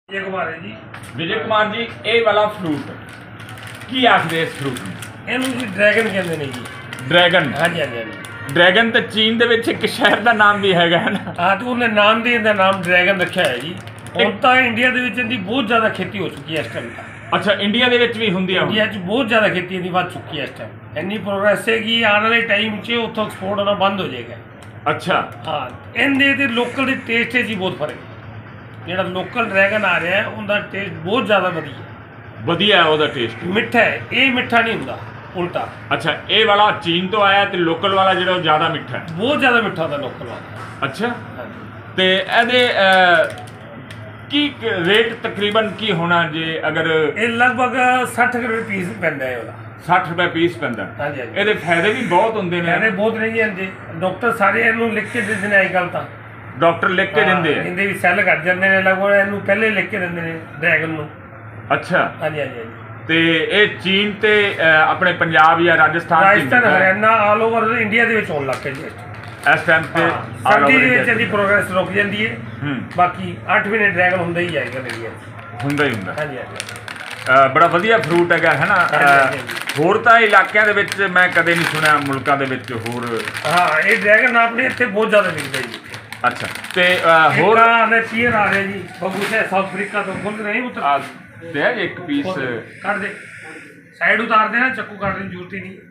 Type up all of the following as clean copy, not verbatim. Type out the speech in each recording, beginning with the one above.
विजय कुमार है जी। विजय कुमार जी, ये वाला फ्रूट की आखदे इस फ्रूट ਨੂੰ? ਇਹਨੂੰ ਜੀ ਡਰੈਗਨ ਕਹਿੰਦੇ ਨੇ ਜੀ। ਡਰੈਗਨ? ਹਾਂਜੀ ਹਾਂਜੀ ਹਾਂਜੀ। ਡਰੈਗਨ ਤਾਂ ਚੀਨ ਦੇ ਵਿੱਚ ਇੱਕ ਸ਼ਹਿਰ ਦਾ ਨਾਮ ਵੀ ਹੈਗਾ ਹੈ ਨਾ? ਹਾਂ, ਤੇ ਉਹਨੇ ਨਾਮ ਦੇ ਇਹਦਾ ਨਾਮ ਡਰੈਗਨ ਰੱਖਿਆ ਹੈ ਜੀ। ਹੁਣ ਤਾਂ ਇੰਡੀਆ ਦੇ ਵਿੱਚ ਇਹਦੀ ਬਹੁਤ ਜ਼ਿਆਦਾ ਖੇਤੀ ਹੋ ਚੁੱਕੀ ਹੈ ਇਸ ਟਾਈਮ ਤਾਂ। ਅੱਛਾ, ਇੰਡੀਆ ਦੇ ਵਿੱਚ ਵੀ ਹੁੰਦੀ ਆ? ਇੰਡੀਆ 'ਚ ਬਹੁਤ ਜ਼ਿਆਦਾ ਖੇਤੀ ਇਹਦੀ ਵੱਧ ਚੁੱਕੀ ਹੈ ਇਸ ਟਾਈਮ। ਇੰਨੀ ਪ੍ਰੋਗਰੈਸ ਹੈ ਕਿ ਆਉਣ ਵਾਲੇ ਟਾਈਮ 'ਚ ਉੱਥੋਂ ਐਕਸਪੋਰਟ ਹੋਣਾ ਬੰਦ ਹੋ ਜਾਏਗਾ। ਅੱਛਾ। ਹਾਂ, ਇਹਦੇ ਤੇ ਲੋਕਲ ਦੇ ਟੇਸਟ 'ਚ ਹੀ ਬਹੁਤ ਫਰਕ ਹੈ। ਜਿਹੜਾ ਲੋਕਲ ਡਰੈਗਨ ਆ ਰਿਹਾ ਉਹਦਾ ਟੇਸਟ ਬਹੁਤ ਜ਼ਿਆਦਾ ਵਧੀਆ ਉਹਦਾ ਟੇਸਟ ਮਿੱਠਾ ਹੈ। ਇਹ ਮਿੱਠਾ ਨਹੀਂ ਹੁੰਦਾ, ਉਲਟਾ। ਅੱਛਾ, ਇਹ ਵਾਲਾ ਚੀਨ ਤੋਂ ਆਇਆ ਤੇ ਲੋਕਲ ਵਾਲਾ ਜਿਹੜਾ ਉਹ ਜ਼ਿਆਦਾ ਮਿੱਠਾ ਹੈ? ਬਹੁਤ ਜ਼ਿਆਦਾ ਮਿੱਠਾ ਹੁੰਦਾ ਲੋਕਲ ਵਾਲਾ। ਅੱਛਾ। ਤੇ ਇਹਦੇ ਕੀ ਰੇਟ ਤਕਰੀਬਨ ਕੀ ਹੋਣਾ ਜੇ ਅਗਰ? ਇਹ ਲਗਭਗ 60 ਰੁਪਏ ਪੀਸ ਪੈਂਦਾ ਹੈ ਉਹਦਾ। 60 ਰੁਪਏ ਪੀਸ ਪੈਂਦਾ? ਹਾਂਜੀ ਹਾਂਜੀ। ਇਹਦੇ ਫਾਇਦੇ ਵੀ ਬਹੁਤ ਹੁੰਦੇ ਨੇ? ਫਾਇਦੇ ਬਹੁਤ ਨਹੀਂ ਜਾਂਦੇ। ਡਾਕਟਰ ਸਾਰੇ ਇਹਨੂੰ ਲਿਖ ਕੇ ਦਿੰਦੇ ਨੇ ਅੱਜ ਕੱਲ੍ਹ ਤਾਂ। ਡਾਕਟਰ ਲਿਖ ਕੇ ਦਿੰਦੇ ਆ? ਇਹਦੇ ਵੀ ਸੈੱਲ ਕੱਟ ਜਾਂਦੇ ਨੇ ਲਗਭਗ, ਇਹਨੂੰ ਪਹਿਲੇ ਲਿਖ ਕੇ ਦਿੰਦੇ ਨੇ ਡਰੈਗਨ ਨੂੰ। ਅੱਛਾ। ਹਾਂਜੀ ਹਾਂਜੀ ਹਾਂਜੀ। ਤੇ ਇਹ ਚੀਨ ਤੇ ਆਪਣੇ ਪੰਜਾਬ ਜਾਂ Rajasthan Haryana all over India ਦੇ ਵਿੱਚ ਹੋਣ ਲੱਗ ਪਏ ਜੀ ਇਸ ਟਾਈਮ ਤੇ। ਸਰਦੀ ਦੇ ਵਿੱਚ ਇਹਦੀ ਪ੍ਰੋਗਰੈਸ ਰੁਕ ਜਾਂਦੀ ਹੈ। ਬਾਕੀ 8 ਮਹੀਨੇ ਡਰੈਗਨ ਹੁੰਦਾ ਹੀ ਜਾਏਗਾ ਇੰਡੀਆ 'ਚ। ਹੁੰਦਾ ਹੀ ਹੁੰਦਾ। ਹਾਂਜੀ ਹਾਂਜੀ। ਬੜਾ ਵਧੀਆ ਫਰੂਟ ਹੈਗਾ ਹੈ ਨਾ। ਹੋਰ ਤਾਂ ਇਲਾਕਿਆਂ ਦੇ ਵਿੱਚ ਮੈਂ ਕਦੇ ਨਹੀਂ ਸੁਣਿਆ, ਮੁਲਕਾਂ ਦੇ ਵਿੱਚ ਹੋਰ। ਹਾਂ, ਇਹ ਡਰੈਗਨ ਆਪਣੇ ਇੱਥੇ ਬਹੁਤ ਜ਼ਿਆਦਾ ਵਿਕਦਾ ਜੀ। ਅੱਛਾ। ਤੇ ਹੋਰ ਨੇ ਪੀਅਰ ਆ ਰਿਹਾ ਜੀ ਬਗੂਚਾ ਸਾਊਥ ਅਫਰੀਕਾ ਤੋਂ। ਖੁੱਲ ਨਹੀਂ ਉਤਰ ਦੇ ਇੱਕ ਪੀਸ ਕੱਢ ਦੇ, ਸਾਈਡ ਉਤਾਰ ਦੇ ਨਾ, ਚੱਕੂ ਕੱਢਣ ਦੀ ਜ਼ਰੂਰਤ ਹੀ ਨਹੀਂ।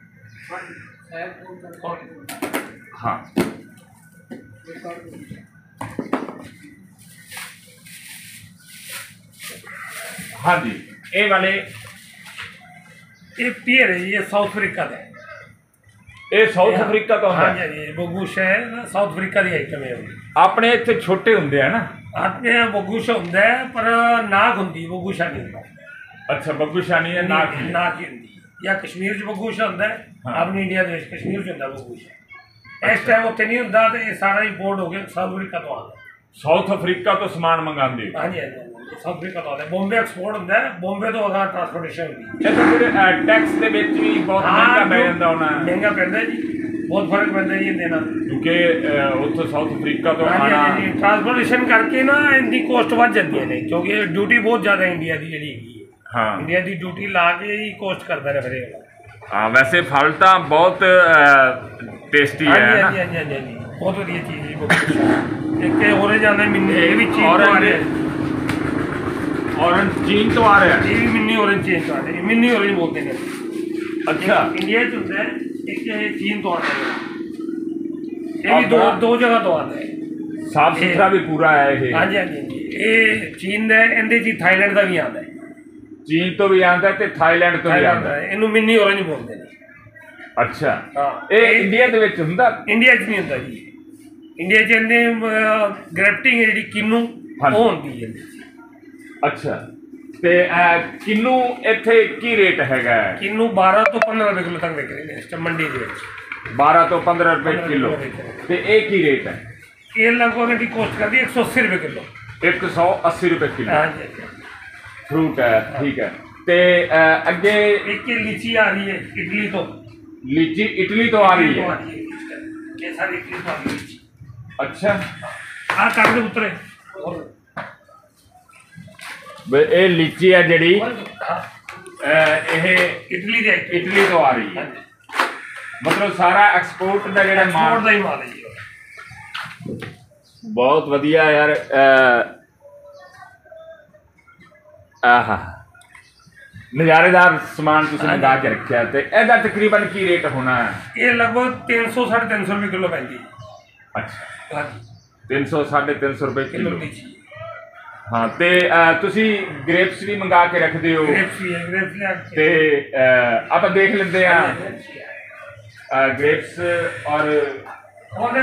ਹਾਂ। ਹਾਂਜੀ, ਇਹ ਵਾਲੇ ਇਹ ਪੀਅਰ ਹੈ ਜੀ, ਇਹ ਸਾਊਥ ਅਫਰੀਕਾ ਦਾ। ਇਹ ਸਾਊਥ ਅਫਰੀਕਾ ਤੋਂ? ਹਾਂਜੀ ਹਾਂਜੀ। ਬਗੂਸ਼ਾ ਹੈ ਨਾ, ਸਾਊਥ ਅਫਰੀਕਾ ਦੀ ਆਈਟਮ ਹੈ। ਆਪਣੇ ਇੱਥੇ ਛੋਟੇ ਹੁੰਦੇ ਆ ਨਾ? ਆਪਣੇ ਬਗੂਸ਼ਾ ਹੁੰਦਾ ਹੈ ਪਰ ਨਾਗ ਹੁੰਦੀ, ਬਗੂਸ਼ਾ ਨਹੀਂ ਹੁੰਦਾ। ਅੱਛਾ, ਬਗੂਸ਼ਾ ਨਹੀਂ ਹੈ, ਨਾਗ ਹੀ ਹੁੰਦੀ। ਜਾਂ ਕਸ਼ਮੀਰ 'ਚ ਬਗੂਸ਼ਾ ਹੁੰਦਾ ਹੈ, ਆਪਣੀ ਇੰਡੀਆ ਦੇ ਵਿੱਚ ਕਸ਼ਮੀਰ 'ਚ ਹੁੰਦਾ ਬਗੂਸ਼ਾ। ਇਸ ਟਾਈਮ ਉੱਥੇ ਨਹੀਂ ਹੁੰਦਾ ਤੇ ਇਹ ਸਾਰਾ ਇੰਪੋਰਟ ਹੋ ਗਿਆ ਸਾਊਥ ਅਫਰੀਕਾ ਤੋਂ ਆਉਂਦਾ। ਸਾਊਥ ਅਫਰੀਕਾ ਤੋਂ ਸਮਾਨ ਮੰਗਾਉਂਦੇ? ਹਾਂਜੀ ਹਾਂਜੀ। ਸਾਊਥ ਅਫਰੀਕਾ ਤੋਂ ਆਉਂਦਾ। ਬੰਬੇ ਐਕਸਪੋਰਟ ਹੁੰਦਾ ਹੈ, ਬੰਬੇ ਤੋਂ ਅਗਾਂਹ ਟਰਾਂਸਪੋਰਟੇਸ਼ਨ ਹੁੰਦੀ ਹੈ। ਇਹ ਤਾਂ ਫਿਰ ਟੈਕਸ ਦੇ ਵਿੱਚ ਵੀ ਬਹੁਤ ਮਹਿੰਗਾ ਪੈ ਜਾਂਦਾ ਹੋਣਾ? ਮਹਿੰਗਾ ਪੈਂਦਾ ਜੀ, ਬਹੁਤ ਫਰਕ ਪੈਂਦਾ ਜੀ ਇਹਦੇ ਨਾਲ। ਕਿਉਂਕਿ ਉੱਥੋਂ ਸਾਊਥ ਅਫਰੀਕਾ ਤੋਂ ਆਉਣਾ ਟਰਾਂਸਪੋਰਟੇਸ਼ਨ ਕਰਕੇ ਨਾ ਇਹਦੀ ਕੋਸਟ ਵੱਧ ਜਾਂਦੀਆਂ ਨੇ, ਕਿਉਂਕਿ ਡਿਊਟੀ ਬਹੁਤ ਜ਼ਿਆਦਾ ਇੰਡੀਆ ਦੀ ਜਿਹੜੀ ਹੈਗੀ ਹੈ। ਹਾਂ, ਇੰਡੀਆ ਦੀ ਡਿਊਟੀ ਲਾ ਕੇ ਹੀ ਕੋਸਟ ਕਰਦਾ ਨੇ ਫਿਰ ਇਹ। ਹਾਂ, ਵੈਸੇ ਫਲ ਤਾਂ ਬਹੁਤ ਟੇਸਟੀ ਹੈ। ਹਾਂਜੀ ਹਾਂਜੀ ਹਾਂਜੀ ਹਾਂਜੀ। ਬਹੁਤ ਵਧੀਆ ਚੀਜ਼ ਹੈ। ਇੱਕ ਔਰੇਂਜ ਆਉਂਦਾ ਮਿੰਨੀ, ਇਹ ਵੀ ਚੀਨ ਤੋਂ ਆ ਰਿਹਾ। ਔਰੇਂਜ ਚੀਨ ਤੋਂ ਆ ਰਿਹਾ? ਇਹ ਵੀ ਮਿੰਨੀ ਔਰੇਂਜ ਚੀਨ ਤੋਂ ਆ ਰਿਹਾ। ਮਿੰਨੀ ਔਰੇਂਜ ਬੋਲਦੇ ਨੇ। ਅੱਛਾ। ਇੰਡੀਆ 'ਚ ਹੁੰਦਾ ਹੈ, ਇੱਕ ਇਹ ਚੀਨ ਤੋਂ ਆਉਂਦਾ ਹੈ। ਇਹ ਵੀ ਦੋ ਜਗ੍ਹਾ ਤੋਂ ਆਉਂਦਾ ਹੈ। ਸਾਫ ਸੁਥਰਾ ਵੀ ਪੂਰਾ ਹੈ ਇਹ? ਹਾਂਜੀ ਹਾਂਜੀ। ਇਹ ਚੀਨ ਦਾ, ਇਹਦੇ 'ਚ ਥਾਈਲੈਂਡ ਦਾ ਵੀ ਆਉਂਦਾ ਹੈ। ਚੀਨ ਤੋਂ ਵੀ ਆਉਂਦਾ ਤੇ ਥਾਈਲੈਂਡ ਤੋਂ ਵੀ ਆਉਂਦਾ ਹੈ। ਇਹਨੂੰ ਮਿੰਨੀ ਔਰੇਂਜ ਬੋਲਦੇ ਨੇ। ਅੱਛਾ। ਇਹ ਇੰਡੀਆ ਦੇ ਵਿੱਚ ਹੁੰਦਾ? ਇੰਡੀਆ 'ਚ ਨਹੀਂ ਹੁੰਦਾ ਜੀ। ਇੰਡੀਆ 'ਚ ਇਹਨੇ ਗ੍ਰੈਫਟਿੰਗ ਜਿਹੜੀ ਕਿੰਨੂ ਉਹ ਹੁੰਦੀ ਹੈ। ਅੱਛਾ। ਤੇ ਕਿੰਨੂ ਇੱਥੇ ਕੀ ਰੇਟ ਹੈਗਾ? ਕਿੰਨੂ 12 ਤੋਂ 15 ਰੁਪਏ ਕਿਲੋ ਤੱਕ ਵਿਕ ਰਹੇ ਨੇ ਮੰਡੀ ਦੇ ਵਿੱਚ। 12 ਤੋਂ 15 ਰੁਪਏ ਕਿਲੋ। ਤੇ ਇਹ ਕੀ ਰੇਟ ਹੈ? ਇਹ ਲਗਭਗ ਇਹਦੀ ਕੋਸਟ ਕਰਦੀ 180 ਰੁਪਏ ਕਿਲੋ। 180 ਰੁਪਏ ਕਿਲੋ? ਹਾਂਜੀ। ਫਰੂਟ ਹੈ, ਠੀਕ ਹੈ। ਤੇ ਅੱਗੇ ਇੱਕ ਲੀਚੀ ਆ ਰਹੀ ਹੈ ਇਟਲੀ ਤੋਂ। ਲੀਚੀ ਇਟਲੀ ਤੋਂ ਆ ਰਹੀ ਹੈ? ਇਹ ਸਾਰੀ ਇਟਲੀ ਤੋਂ ਆ ਰਹੀ ਹੈ। ਅੱਛਾ। ਆਹ ਕੱਢ ਦੇ ਉਤਰੇ। ਇਹ ਲੀਚੀ ਹੈ ਜਿਹੜੀ ਇਹ ਇਟਲੀ ਤੋਂ ਆ ਰਹੀ ਹੈ? ਮਤਲਬ ਸਾਰਾ ਐਕਸਪੋਰਟ ਦਾ ਜਿਹੜਾ ਮਾਲ ਦਾ ਹੀ ਮਾਲ ਹੈ ਜੀ। ਬਹੁਤ ਵਧੀਆ ਯਾਰ। ਆਹਾ, ਨਜ਼ਾਰੇਦਾਰ ਸਮਾਨ ਤੁਸੀਂ ਮੰਗਾ ਕੇ ਰੱਖਿਆ। ਤੇ ਇਹਦਾ ਤਕਰੀਬਨ ਕੀ ਰੇਟ ਹੋਣਾ ਹੈ? ਇਹ ਲਗਭਗ 300 350 ਰੁਪਏ ਕਿਲੋ ਪੈਂਦੀ। ਅੱਛਾ। 300 350 ਰੁਪਏ ਕਿਲੋ। ਹਾਂ। ਤੇ ਤੁਸੀਂ ਗ੍ਰੇਪਸ ਵੀ ਮੰਗਾ ਕੇ ਰੱਖਦੇ ਹੋ? ਤੇ ਆਪਾਂ ਦੇਖ ਲੈਂਦੇ ਆ ਗ੍ਰੇਪਸ। ਔਰ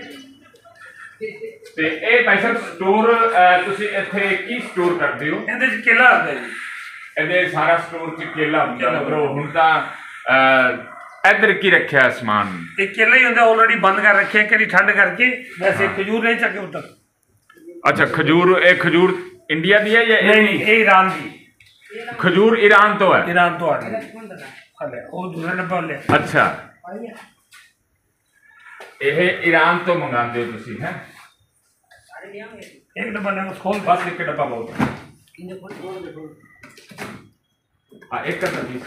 ਤੇ ਇਹ ਭਾਈ ਸਾਹਿਬ ਸਟੋਰ ਤੁਸੀਂ ਇੱਥੇ ਕੀ ਸਟੋਰ ਕਰਦੇ ਹੋ? ਇਹਦੇ 'ਚ ਕੇਲਾ ਹੁੰਦਾ ਜੀ। ਇਹਦੇ ਸਾਰਾ ਸਟੋਰ 'ਚ ਕੇਲਾ ਹੁੰਦਾ? ਹੁਣ ਤਾਂ ਇੱਧਰ ਕੀ ਰੱਖਿਆ ਸਮਾਨ? ਇਹ ਕੇਲਾ ਹੀ ਹੁੰਦਾ, ਆਲਰੇਡੀ ਬੰਦ ਕਰ ਰੱਖਿਆ ਕਦੀ ਠੰਡ ਕਰਕੇ। ਵੈਸੇ ਖਜੂਰ ਨਹੀਂ ਚੱਕੇ ਉੱਤਰ। ਅੱਛਾ, ਖਜੂਰ। ਇਹ ਖਜੂਰ ਇੰਡੀਆ ਦੀ ਹੈ ਜਾਂ? ਨਹੀਂ, ਇਹ ਈਰਾਨ ਦੀ। ਖਜੂਰ ਈਰਾਨ ਤੋਂ ਹੈ? ਈਰਾਨ ਤੋਂ ਆ ਰਹੀ ਹੈ। ਉਹ ਦੂਸਰਾ ਡੱਬਾ ਲਿਆ। ਅੱਛਾ, ਇਹ ਈਰਾਨ ਤੋਂ ਮੰਗਾਉਂਦੇ ਹੋ ਤੁਸੀਂ? ਹੈ ਇੱਕ ਡੱਬਾ ਲੈ, ਖੋਲ। ਬਸ ਇੱਕ ਡੱਬਾ ਬਹੁਤ। ਹਾਂ ਇੱਕ ਤਾਂ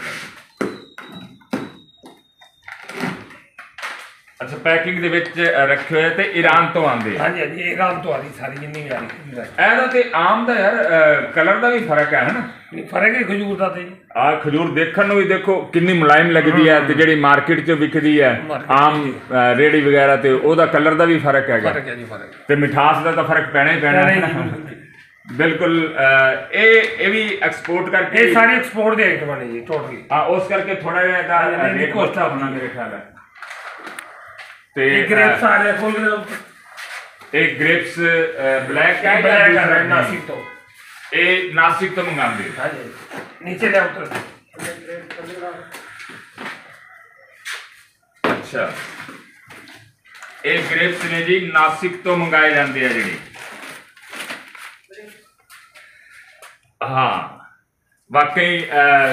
ਅੱਛਾ ਪੈਕਿੰਗ ਦੇ ਵਿੱਚ ਰੱਖੇ ਹੋਏ ਤੇ ਈਰਾਨ ਤੋਂ ਆਉਂਦੇ ਹਾਂਜੀ ਹਾਂਜੀ ਈਰਾਨ ਤੋਂ ਆਦੀ ਸਾਰੀ ਜਿੰਨੀ ਵੀ ਆ ਰਹੀ ਇਹਦਾ ਤੇ ਆਮ ਦਾ ਯਾਰ ਕਲਰ ਦਾ ਵੀ ਫਰਕ ਹੈ ਹਨਾ ਫਰਕ ਹੈ ਖਜੂਰ ਦਾ ਤੇ ਆ ਖਜੂਰ ਦੇਖਣ ਨੂੰ ਵੀ ਦੇਖੋ ਕਿੰਨੀ ਮੁਲਾਇਮ ਲੱਗਦੀ ਹੈ ਤੇ ਜਿਹੜੀ ਮਾਰਕੀਟ 'ਚ ਵਿਕਦੀ ਹੈ ਆਮ ਰੇੜੀ ਵਗੈਰਾ ਤੇ ਉਹਦਾ ਕਲਰ ਦਾ ਵੀ ਫਰਕ ਹੈਗਾ ਫਰਕ ਹੈ ਜੀ ਫਰਕ ਤੇ ਮਿਠਾਸ ਦਾ ਤਾਂ ਫਰਕ ਪੈਣਾ ਹੀ ਪੈਣਾ ਹੈ ਬਿਲਕੁਲ ਇਹ ਵੀ ਐਕਸਪੋਰਟ ਕਰਕੇ ਇਹ ਸਾਰੇ ਐਕਸਪੋਰਟ ਦੇ ਆਈਟਮਾਂ ਨੇ ਜੀ ਟੋਟਲੀ ਹਾਂ ਉਸ ਕਰਕੇ ਥੋੜਾ ਜਿਹਾ ਇਹਦਾ ਰੇਟ ਕੋਸਟਾ ਹੋਣਾ ਮੇਰੇ ਖਿਆਲ ਹੈ ਤੇ ਗ੍ਰੇਪਸ ਆ ਰਹੇ ਫੁੱਲ ਇਹ ਗ੍ਰੇਪਸ ਬਲੈਕ ਹੈ ਬਲੈਕ ਆ ਰਿਹਾ ਨਾਸਿਕ ਤੋਂ ਇਹ ਨਾਸਿਕ ਤੋਂ ਮੰਗਾਉਂਦੇ ਹਾਂਜੀ ਨੀਚੇ ਲੈ ਉਤਰ ਅੱਛਾ ਇਹ ਗ੍ਰੇਪਸ ਨੇ ਜੀ ਨਾਸਿਕ ਤੋਂ ਮੰਗਾਏ ਜਾਂਦੇ ਆ ਜਿਹੜੇ ਹਾਂ ਵਾਕਈ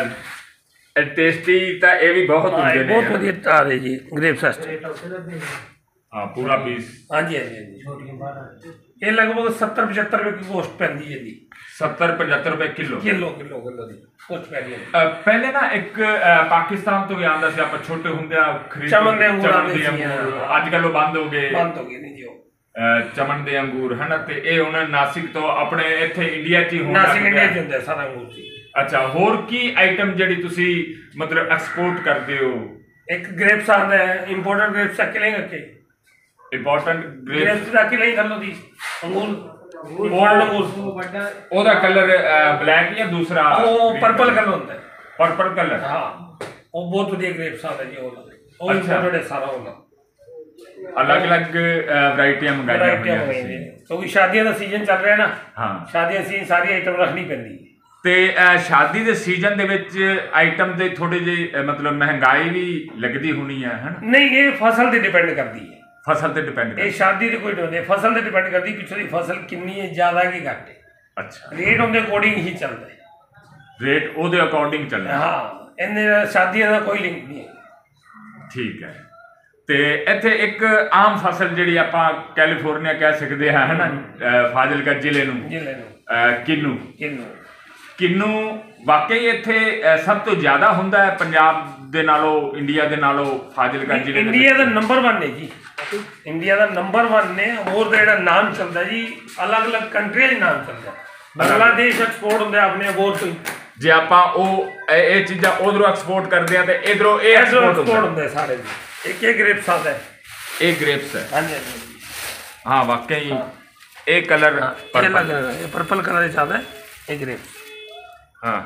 ਟੇਸਟੀ ਤਾਂ ਇਹ ਵੀ ਬਹੁਤ ਹੁੰਦੇ ਨੇ ਬਹੁਤ ਵਧੀਆ ਆ ਰਹੇ ਜੀ ਗ੍ਰੇਪਸ ਵਾਸਤੇ ਹਾਂ ਪੂਰਾ ਪੀਸ ਹਾਂਜੀ ਹਾਂਜੀ ਹਾਂਜੀ ਇਹ ਲਗਭਗ 70-75 ਰੁਪਏ ਦੀ ਕੋਸਟ ਪੈਂਦੀ ਹੈ ਜੀ 70-75 ਰੁਪਏ ਕਿਲੋ ਕਿਲੋ ਦੀ ਕੋਸਟ ਪੈਂਦੀ ਹੈ ਪਹਿਲੇ ਨਾ ਇੱਕ ਪਾਕਿਸਤਾਨ ਤੋਂ ਵੀ ਆਉਂਦਾ ਸੀ ਆਪਾਂ ਛੋਟੇ ਹੁੰਦਿਆਂ ਖਰੀਦ ਚਮਨ ਦੇ ਅੰਗੂਰ ਆਉਂਦੇ ਸੀ ਅੱਜ ਕੱਲ੍ਹ ਉਹ ਬੰਦ ਹੋ ਗਏ ਨਹੀਂ ਜੀ ਉਹ ਚਮਨ ਦੇ ਅੰਗੂਰ ਹਨ ਤੇ ਇਹ ਉਹਨਾਂ ਨਾਸਿਕ ਤੋਂ ਆਪਣੇ ਇੱਥੇ ਇੰਡੀਆ 'ਚ ਹੀ ਹੋਣਾ ਨਾਸਿਕ ਇੰਡੀਆ 'ਚ ਹੁੰਦਾ ਸਾਰਾ ਅੰਗੂਰ ਜੀ ਅੱਛਾ ਹੋਰ ਕੀ ਆਈਟਮ ਜਿਹੜੀ ਤੁਸੀਂ ਮਤਲਬ ਐਕਸਪੋਰਟ ਕਰਦੇ ਹੋ ਇੱਕ ਗ੍ਰੇਪਸ ਆਉਂਦਾ ਹੈ ਇੰਪੋਰਟਡ ਗ੍ਰੇਪਸ ਚੱਕ ਲੈਂਗੇ ਅੱਗੇ ਇੰਪੋਰਟੈਂਟ ਗ੍ਰੇਪਸ ਦਾ ਕਿ ਲਈ ਥੱਲੋਂ ਦੀ ਅੰਗੂਰ ਗੋਲਡ ਅੰਗੂਰ ਉਹਦਾ ਕਲਰ ਬਲੈਕ ਜਾਂ ਦੂਸਰਾ ਉਹ ਪਰਪਲ ਕਲਰ ਹੁੰਦਾ ਹੈ ਪਰਪਲ ਕਲਰ ਹਾਂ ਉਹ ਬਹੁਤ ਵਧੀਆ ਗ੍ਰੇਪਸ ਆਉਂਦਾ ਜੀ ਉਹ ਇੰਪੋਰਟਡ ਹੈ ਸਾਰਾ ਉਹਦਾ ਅਲੱਗ-ਅਲੱਗ ਵੈਰਾਈਟੀਆਂ ਮੰਗਾਈਆਂ ਹੋਈਆਂ ਕਿਉਂਕਿ ਸ਼ਾਦੀਆਂ ਦਾ ਸੀਜ਼ਨ ਚੱਲ ਰਿਹਾ ਨਾ ਹਾਂ ਸ਼ਾਦੀਆਂ ਸੀ ਸਾਰੀ ਆਈਟਮ ਰੱਖਣੀ ਪੈਂਦੀ ਤੇ ਸ਼ਾਦੀ ਦੇ ਸੀਜ਼ਨ ਦੇ ਵਿੱਚ ਆਈਟਮ ਦੇ ਥੋੜੇ ਜਿਹੇ ਮਤਲਬ ਮਹਿੰਗਾਈ ਵੀ ਲੱਗਦੀ ਹੋਣੀ ਹੈ ਹਨ ਨਹੀਂ ਇਹ ਫਸਲ ਤੇ ਡਿਪੈਂਡ ਕਰਦੀ ਹੈ ਫਸਲ ਤੇ ਡਿਪੈਂਡ ਕਰਦੀ ਇਹ ਸ਼ਾਦੀ ਤੇ ਕੋਈ ਨਹੀਂ ਫਸਲ ਤੇ ਡਿਪੈਂਡ ਕਰਦੀ ਪਿੱਛੋਂ ਦੀ ਫਸਲ ਕਿੰਨੀ ਹੈ ਜ਼ਿਆਦਾ ਕਿ ਘੱਟ ਹੈ ਅੱਛਾ ਰੇਟ ਉਹਦੇ ਅਕੋਰਡਿੰਗ ਹੀ ਚੱਲਦਾ ਹੈ ਰੇਟ ਉਹਦੇ ਅਕੋਰਡਿੰਗ ਚੱਲਦਾ ਹਾਂ ਇਹਨੇ ਸ਼ਾਦੀਆਂ ਦਾ ਕੋਈ ਲਿੰਕ ਨਹੀਂ ਹੈ ਠੀਕ ਹੈ ਤੇ ਇੱਥੇ ਇੱਕ ਆਮ ਫਸਲ ਜਿਹੜੀ ਆਪਾਂ ਕੈਲੀਫੋਰਨੀਆ ਕਹਿ ਸਕਦੇ ਹਾਂ ਹੈ ਨਾ ਫਾਜ਼ਿਲਕਾ ਜ਼ਿਲ੍ਹੇ ਨੂੰ ਕਿੰਨੂ ਵਾਕਈ ਇੱਥੇ ਸਭ ਤੋਂ ਜ਼ਿਆਦਾ ਹੁੰਦਾ ਹੈ ਪੰਜਾਬ ਦੇ ਨਾਲੋਂ ਇੰਡੀਆ ਦੇ ਨਾਲੋਂ ਫਾਜ਼ਿਲਕਾ ਜ਼ਿਲ੍ਹੇ ਇੰਡੀਆ ਦਾ ਨੰਬਰ 1 ਹੈ ਜੀ ਇੰਡੀਆ ਦਾ ਨੰਬਰ 1 ਨੇ ਹੋਰ ਦਾ ਜਿਹੜਾ ਨਾਮ ਚੱਲਦਾ ਜੀ ਅਲੱਗ-ਅਲੱਗ ਕੰਟਰੀਆਂ 'ਚ ਨਾਮ ਚੱਲਦਾ ਬੰਗਲਾਦੇਸ਼ ਐਕਸਪੋਰਟ ਹੁੰਦਾ ਆਪਣੇ ਹੋਰ ਤੋਂ ਜੇ ਆਪਾਂ ਇਹ ਚੀਜ਼ਾਂ ਉਧਰੋਂ ਐਕਸਪੋਰਟ ਕਰਦੇ ਆ ਤੇ ਇਧਰੋਂ ਇਹ ਐਕਸਪੋਰਟ ਹੁੰਦਾ ਸਾਰੇ ਜੀ ਇੱਕ ਗ੍ਰੇਪਸ ਆਦਾ ਹੈ ਇਹ ਗ੍ਰੇਪਸ ਹੈ ਹਾਂਜੀ ਹਾਂ ਵਾਕਈ ਇਹ ਕਲਰ ਪਰਪਲ ਕਲਰ ਚ ਆਦਾ ਇਹ ਗ੍ਰੇਪਸ ਹਾਂ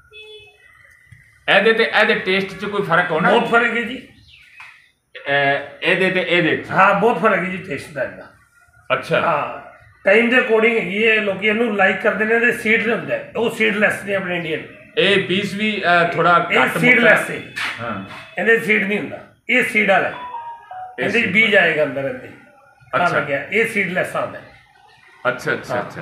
ਇਹਦੇ ਤੇ ਇਹਦੇ ਟੇਸਟ 'ਚ ਕੋਈ ਫਰਕ ਹੋਣਾ ਬਹੁਤ ਫਰਕ ਹੈ ਜੀ ਇਹਦੇ ਤੇ ਇਹਦੇ ਹਾਂ ਬਹੁਤ ਫਰਕ ਹੈ ਜੀ ਟੇਸਟ ਦਾ ਇਹਦਾ ਅੱਛਾ ਹਾਂ ਟਾਈਮ ਦੇ ਅਕੋਰਡਿੰਗ ਹੈਗੀ ਹੈ ਲੋਕੀ ਇਹਨੂੰ ਲਾਈਕ ਕਰਦੇ ਨੇ ਤੇ ਸੀਡ ਹੁੰਦਾ ਉਹ ਸੀਡਲੈਸ ਨੇ ਆਪਣੇ ਇੰਡੀਅਨ ਇਹ ਪੀਸ ਵੀ ਥੋੜਾ ਘੱਟ ਸੀਡਲੈਸ ਹੈ ਹਾਂ ਇਹਦੇ ਸੀਡ ਨਹੀਂ ਹੁੰਦਾ ਇਹ ਸੀਡ ਵਾਲਾ ਇਹਦੇ ਬੀਜ ਆਏਗਾ ਅੰਦਰ ਇਹਦੇ ਅੱਛਾ ਲੱਗਿਆ ਇਹ ਸੀਡਲੈਸ ਆਉਂਦਾ ਅੱਛਾ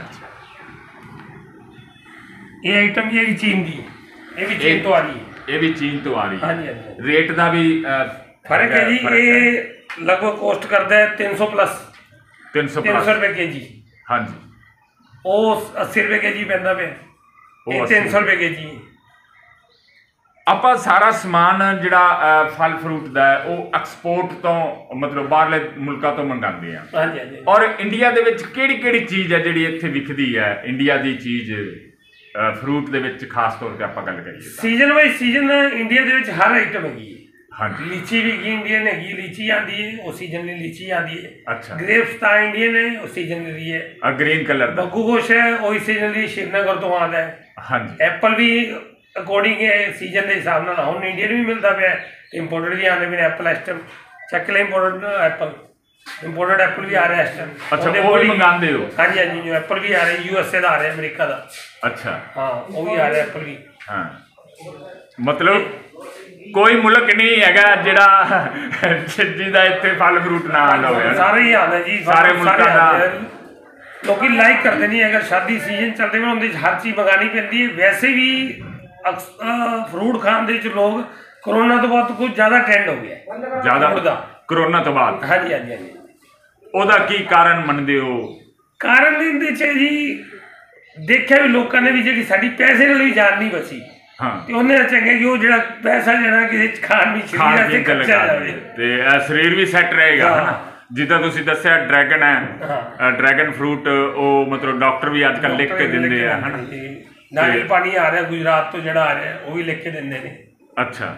ਇਹ ਆਈਟਮ ਇਹ ਚੀਨ ਦੀ ਇਹ ਵੀ ਚੀਨ ਤੋਂ ਆ ਰਹੀ ਹੈ ਇਹ ਵੀ ਚੀਨ ਤੋਂ ਆ ਰਹੀ ਹੈ ਹਾਂਜੀ ਰੇਟ ਦਾ ਵੀ ਫਰਕ ਹੈ ਜੀ ਇਹ ਲਗਭਗ ਕੋਸਟ ਕਰਦਾ ਹੈ 300 ਪਲੱਸ 300 ਰੁਪਏ ਕੇਜੀ ਹਾਂਜੀ ਉਹ 80 ਰੁਪਏ ਕੇਜੀ ਪੈਂਦਾ ਪਿਆ ਇਹ 300 ਰੁਪਏ ਕੇਜੀ ਆਪਾਂ ਸਾਰਾ ਸਮਾਨ ਜਿਹੜਾ ਫਲ ਫਰੂਟ ਦਾ ਉਹ ਐਕਸਪੋਰਟ ਤੋਂ ਮਤਲਬ ਬਾਹਰਲੇ ਮੁਲਕਾਂ ਤੋਂ ਮੰਗਾਉਂਦੇ ਆ ਹਾਂਜੀ ਔਰ ਇੰਡੀਆ ਦੇ ਵਿੱਚ ਕਿਹੜੀ ਚੀਜ਼ ਹੈ ਜਿਹੜੀ ਇੱਥੇ ਵਿਕਦੀ ਹੈ ਇੰਡੀਆ ਦੀ ਚੀਜ਼ ਫਰੂਟ ਦੇ ਵਿੱਚ ਖਾਸ ਤੌਰ ਤੇ ਆਪਾਂ ਗੱਲ ਕਰੀਏ ਸੀਜ਼ਨ ਵਾਈਜ਼ ਸੀਜ਼ਨ ਇੰਡੀਆ ਦੇ ਵਿੱਚ ਹਰ ਆਈਟਮ ਹੈਗੀ ਹੈ ਹਾਂਜੀ ਲੀਚੀ ਵੀ ਇੰਡੀਅਨ ਹੈਗੀ ਲੀਚੀ ਆਉਂਦੀ ਹੈ ਉਹ ਸੀਜ਼ਨ ਲਈ ਲੀਚੀ ਆਉਂਦੀ ਹੈ ਅੱਛਾ ਗ੍ਰੇਪਸ ਤਾਂ ਇੰਡੀਅਨ ਹੈ ਉਹ ਸੀਜ਼ਨ ਲਈ ਹੈ ਗ੍ਰੀਨ ਕਲਰ ਦਾ ਬੱਗੂ ਗੋਸ਼ ਹੈ ਉਹ ਸੀਜ਼ਨ ਲਈ ਸ਼੍ਰੀਨਗਰ ਤੋਂ ਆਉਂਦਾ ਹੈ ਹਾਂਜੀ ਐਪਲ ਵੀ ਅਕੋਰਡਿੰਗ ਹੈ ਸੀਜ਼ਨ ਦੇ ਹਿਸਾਬ ਨਾਲ ਹੁਣ ਇੰਡੀਅਨ ਵੀ ਮਿਲਦਾ ਪਿਆ ਇੰਪੋਰਟਡ ਵੀ ਆਉਂਦੇ ਪਏ ਐਪਲ ਇਸ ਟਾਈਮ ਚੱਕ ਲੈ ਇੰਪੋਰਟਡ ਐਪਲ ਵੀ ਆ ਰਿਹਾ ਇਸ ਟਾਈਮ ਅੱਛਾ ਉਹ ਵੀ ਮੰਗਾਉਂਦੇ ਹੋ ਹਾਂਜੀ ਐਪਲ ਵੀ ਆ ਰਿਹਾ USA ਦਾ ਆ ਰਿਹਾ ਅਮਰੀਕਾ ਦਾ ਅੱਛਾ ਹਾਂ ਉਹ ਵੀ ਆ ਰਿਹਾ ਐਪਲ ਵੀ ਹਾਂ ਮਤਲਬ ਕੋਈ ਮੁਲਕ ਨਹੀਂ ਹੈਗਾ ਜਿਹੜਾ ਜਿਹਦਾ ਇੱਥੇ ਫਲ ਫਰੂਟ ਨਾ ਆਉਂਦਾ ਹੋਵੇ ਸਾਰੇ ਹੀ ਆਉਂਦਾ ਜੀ ਸਾਰੇ ਮੁਲਕਾਂ ਦਾ ਲੋਕੀ ਲਾਈਕ ਕਰਦੇ ਨਹੀਂ ਅਗਰ ਸ਼ਾਦੀ ਸੀਜ਼ਨ ਚੱਲਦੇ ਹੋਣ ਉਹਦੇ 'ਚ ਹਰ ਚੀਜ਼ ਮੰਗਾਉਣੀ ਪੈਂਦੀ ਹੈ ਵੈਸੇ ਵੀ ਫਰੂਟ ਖਾਣ ਦੇ ਵਿੱਚ ਲੋਕ ਕਰੋਨਾ ਤੋਂ ਬਾਅਦ ਕੁਝ ਜ਼ਿਆਦਾ ਟ੍ਰੈਂਡ ਹੋ ਗਿਆ ਜ਼ਿਆਦਾ ਕਰੋਨਾ ਤੋਂ ਬਾਅਦ ਹਾਂਜੀ ਉਹਦਾ ਕੀ ਕਾਰਨ ਮੰਨਦੇ ਹੋ ਕਾਰਨ ਇਹਦੇ 'ਚ ਜੀ ਦੇਖਿਆ ਵੀ ਲੋਕਾਂ ਨੇ ਵੀ ਜਿਹੜੀ ਸਾਡੀ ਪੈਸੇ ਨਾਲ ਵੀ ਜਾਨ ਨਹੀਂ ਬਚੀ ਤੇ ਉਹਨੇ ਚੰਗੇ ਕਿ ਉਹ ਜਿਹੜਾ ਪੈਸਾ ਜਿਹੜਾ ਕਿਸੇ ਖਾਣ ਵੀ ਚਲਾ ਜਾਵੇ ਤੇ ਸਰੀਰ ਵੀ ਸੈੱਟ ਰਹੇਗਾ ਹਨਾ। ਜਿੱਦਾਂ ਤੁਸੀਂ ਦੱਸਿਆ ਡਰੈਗਨ ਹੈ, ਡਰੈਗਨ ਫਰੂਟ ਉਹ ਮਤਲਬ ਡਾਕਟਰ ਵੀ ਅੱਜ ਕੱਲ੍ਹ ਲਿਖ ਕੇ ਦਿੰਦੇ ਆ ਹਨਾ। ਨਾਰੀਅਲ ਪਾਣੀ ਆ ਰਿਹਾ ਗੁਜਰਾਤ ਤੋਂ ਜਿਹੜਾ ਆ ਰਿਹਾ ਉਹ ਵੀ ਲਿਖ ਕੇ ਦਿੰਦੇ ਨੇ। ਅੱਛਾ,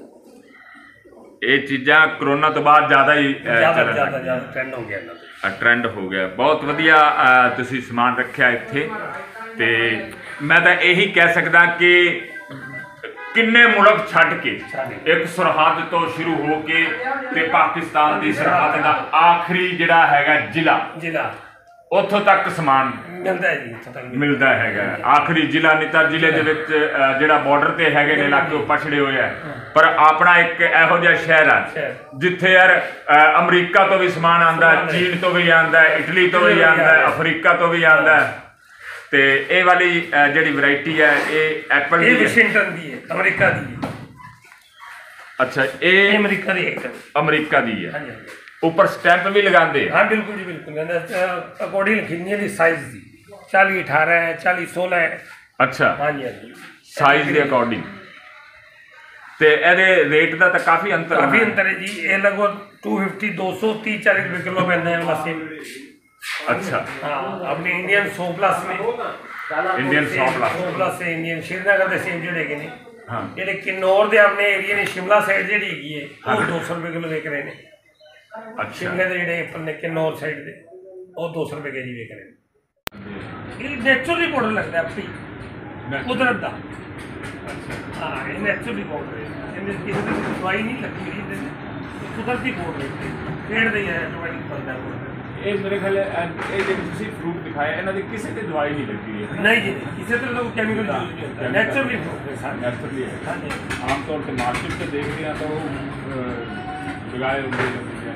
ਇਹ ਚੀਜ਼ਾਂ ਕਰੋਨਾ ਤੋਂ ਬਾਅਦ ਜ਼ਿਆਦਾ ਹੀ ਜ਼ਿਆਦਾ ਟ੍ਰੈਂਡ ਹੋ ਗਿਆ ਇਹਨਾਂ ਦਾ। ਟ੍ਰੈਂਡ ਹੋ ਗਿਆ। ਬਹੁਤ ਵਧੀਆ ਤੁਸੀਂ ਸਮਾਨ ਰੱਖਿਆ ਇੱਥੇ ਤੇ ਮੈਂ ਤਾਂ ਇਹੀ ਕਹਿ ਸਕਦਾ ਕਿ ਕਿੰਨੇ ਮੁਲਕ ਛੱਡ ਕੇ ਇੱਕ ਸਰਹੱਦ ਤੋਂ ਸ਼ੁਰੂ ਹੋ ਕੇ ਤੇ ਪਾਕਿਸਤਾਨ ਦੀ ਸਰਹੱਦ ਦਾ ਆਖਰੀ ਜਿਹੜਾ ਹੈਗਾ ਜ਼ਿਲ੍ਹਾ ਉੱਥੋਂ ਤੱਕ ਸਮਾਨ ਮਿਲਦਾ ਹੈਗਾ। ਆਖਰੀ ਜ਼ਿਲ੍ਹਾ ਨਹੀਂ ਤਾਂ ਜ਼ਿਲ੍ਹੇ ਦੇ ਵਿੱਚ ਜਿਹੜਾ ਬਾਰਡਰ ਤੇ ਹੈਗੇ ਨੇ ਇਲਾਕੇ ਉਹ ਪਛੜੇ ਹੋਏ ਆ, ਪਰ ਆਪਣਾ ਇੱਕ ਇਹੋ ਜਿਹਾ ਸ਼ਹਿਰ ਆ ਜਿੱਥੇ ਯਾਰ ਅਮਰੀਕਾ ਤੋਂ ਵੀ ਸਮਾਨ ਆਉਂਦਾ, ਚੀਨ ਤੋਂ ਵੀ ਆਉਂਦਾ, ਇਟਲੀ ਤੋਂ ਵੀ ਆਉਂਦਾ, ਅਫਰੀਕਾ ਤੋਂ ਵੀ ਆਉਂਦਾ। ਤੇ ਇਹ ਵਾਲੀ ਜਿਹੜੀ ਵੈਰਾਈਟੀ ਹੈ ਇਹ ਐਪਲ ਦੀ ਵਾਸ਼ਿੰਗਟਨ ਦੀ ਹੈ, ਅਮਰੀਕਾ ਦੀ ਹੈ। ਅੱਛਾ, ਇਹ ਅਮਰੀਕਾ ਦੀ ਹੈ। ਉੱਪਰ ਸਟੈਂਪ ਵੀ ਲਗਾਉਂਦੇ? हाँ बिल्कुल जी बिल्कुल। अकॉर्डिंग लिखनी है साइज दी 40 18 है 40 16 है। अच्छा हाँ जी हाँ जी साइज के अकॉर्डिंग। ਤੇ ਇਹਦੇ ਰੇਟ ਦਾ ਤਾਂ ਕਾਫੀ ਅੰਤਰ ਹੈ ਜੀ। ਇਹ ਲਗਭਗ 250 230 40 रुपये किलो ਪੈਂਦਾ ਹੈ ਵਾਲਾ ਸੇਬ। अच्छा हाँ अपने इंडियन 100 प्लस में इंडियन 100 प्लस से इंडियन श्रीनगर ਦੇ ਸੇਬ ਜਿਹੜੇ ਹੈਗੇ ਨੇ ਹਾਂ ਜਿਹੜੇ ਕਿਨੌਰ ਦੇ ਆਪਣੇ ਏਰੀਆ ਨੇ ਸ਼ਿਮਲਾ ਸਾਈਡ ਜਿਹੜੀ ਹੈਗੀ ਹੈ ਉਹ 200 रुपये किलो ਵੇਚ ਰਹੇ ਨੇ। शिमले के जोड़े अपने किन्नौर साइड के और 200 रुपये के जी वेच रहे। ये नेचुरली पाउडर लगता है अपनी कुदरत का। हाँ ये नेचुरली पाउडर है, किसी तरह की दवाई नहीं लगती, कुदरती पाउडर पेड़ दे ऑटोमैटिक बनता है। ये मेरे ख्याल फ्रूट दिखाया इन्हों की किसी की दवाई नहीं लगती है? नहीं जी किसी तरह का कैमिकल यूज नहीं होता, नेचुरली फ्रूट है। नेचुरली है। हाँ जी आमतौर पर मार्केट से देखते हैं तो लगाए होंगे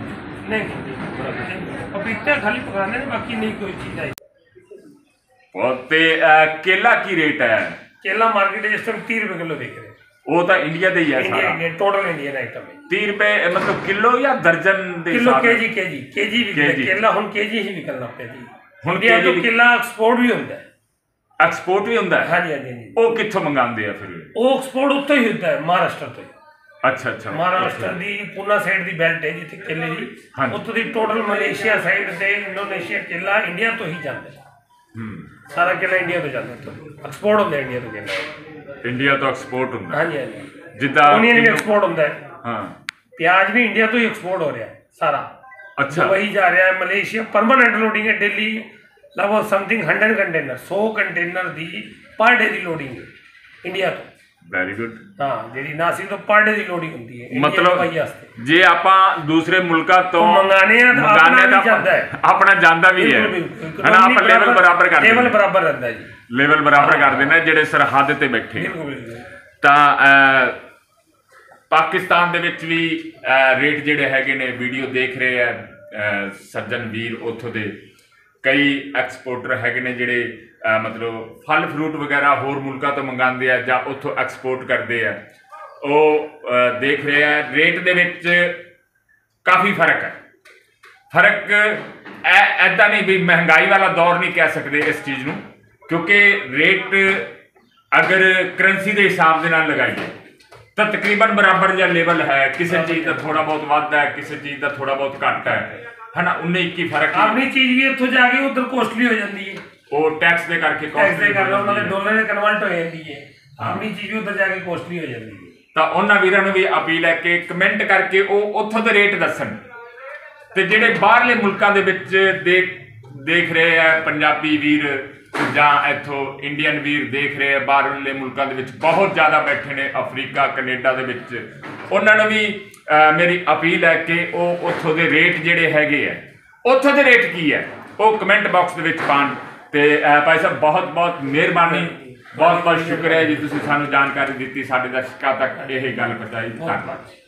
नहीं पपीता खाली पकाने में, बाकी नहीं कोई चीज आई। ते केला की रेट है? केला मार्केट इस टाइम 30 रुपये किलो देख रहे हैं। वो तो इंडिया दे ही है सारा, टोटल इंडियन आइटम है। 30 रुपए मतलब किलो या दर्जन किलो केजी केला हुन केजी ही निकलना पे जी। हुन इंडिया तो केला एक्सपोर्ट भी होता है। एक्सपोर्ट भी होता है? हाँ जी हाँ जी। वो कित्थों मंगाते हैं फिर? वो एक्सपोर्ट उत्थों ही होता है महाराष्ट्र तो। अच्छा अच्छा महाराष्ट्र की पूना साइड की बेल्ट है जिथे केले की उत्थों की टोटल मलेशिया साइड से इंडोनेशिया केला इंडिया तो ही जाता है। सारा केला इंडिया तो जाता है, एक्सपोर्ट होता है इंडिया तो केला। इंडिया तो एक्सपोर्ट होता है? हाँ जी हाँ जी। जिद्दां ओनियन भी एक्सपोर्ट होता है। हाँ प्याज भी इंडिया तो ही एक्सपोर्ट हो रहा है सारा। अच्छा वही जा रहा है मलेशिया। परमानेंट लोडिंग है डेली लगभग समथिंग 100 कंटेनर 100 कंटेनर की पर डे की लोडिंग है इंडिया तो। Very good. ਹਾਂ ਜਿਹੜੀ ਨਾਸਿਕ ਤੋਂ ਪਰ ਡੇ ਦੀ ਲੋਡਿੰਗ ਹੁੰਦੀ ਹੈ ਮਤਲਬ ਜੇ ਆਪਾਂ ਦੂਸਰੇ ਮੁਲਕਾਂ ਤੋਂ ਮੰਗਾਣੇ ਆ ਤਾਂ ਆਪਣਾ ਜਾਂਦਾ ਹੈ, ਆਪਣਾ ਜਾਂਦਾ ਵੀ ਹੈ ਹਨਾ। ਆਪਾਂ ਲੈਵਲ ਬਰਾਬਰ ਕਰ ਦਿੰਦੇ, ਲੈਵਲ ਬਰਾਬਰ ਰਹਿੰਦਾ ਜੀ, ਲੈਵਲ ਬਰਾਬਰ ਕਰ ਦਿੰਦੇ ਜਿਹੜੇ ਸਰਹੱਦ ਤੇ ਬੈਠੇ। ਤਾਂ ਪਾਕਿਸਤਾਨ ਦੇ ਵਿੱਚ ਵੀ ਰੇਟ ਜਿਹੜੇ ਹੈਗੇ ਨੇ ਵੀਡੀਓ ਦੇਖ ਰਹੇ ਆ ਸੱਜਣ ਵੀਰ, ਉੱਥੋਂ ਦੇ ਕਈ ਐਕਸਪੋਰਟਰ ਹੈਗੇ ਨੇ ਜਿਹੜੇ मतलब फल फ्रूट वगैरह होर मुल्कों तो मंगाते हैं या उतों एक्सपोर्ट करते हैं। वो देख रहे हैं रेट दे विच काफ़ी फर्क है। फर्क ऐदा नहीं भी महंगाई वाला दौर नहीं कह सकते इस चीज़ नूं, क्योंकि रेट अगर करंसी के हिसाब से लगाइए तो तकरीबन बराबर या लेवल है। किसी चीज़ का थोड़ा बहुत वध है, किसी चीज़ का थोड़ा बहुत घट है ना। 19-21 फर्क। अपनी चीज़ भी इतों जाके उधर कॉस्टली हो जाती है, वो टैक्स दे करके डॉलर में कन्वर्ट हो जाती है। अपनी चीज़ उधर जाके कॉस्टली हो जाती है। तो उन्होंने वीरों ने भी अपील है कि कमेंट करके वो उत्थों के रेट दसन, ते जेडे बाहरले मुल्कां दे विच देख रहे हैं पंजाबी वीर जां इत्थों इंडियन वीर देख रहे हैं बाहरले मुल्कां दे विच बहुत ज़्यादा बैठे ने अफ्रीका कनेडा दे विच, उन्होंने भी मेरी अपील है कि वो उत्थों के रेट जेडे हैगे है उत्थों के रेट की है वो कमेंट बॉक्स दे विच पाण। तो भाई साहब बहुत बहुत मेहरबानी, बहुत बहुत शुक्र है जी तुसीं सानूं जानकारी दी, साडे दर्शकां तक यह गल पहुंचाई। धन्यवाद।